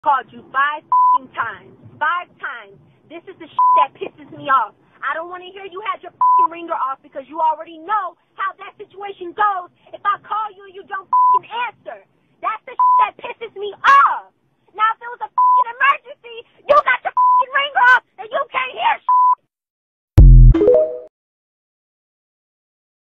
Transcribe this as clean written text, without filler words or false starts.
called you 5 times. 5 times. This is the that pisses me off. I don't want to hear you had your ringer off because you already know how that situation goes if I call you and you don't answer. That's the that pisses me off.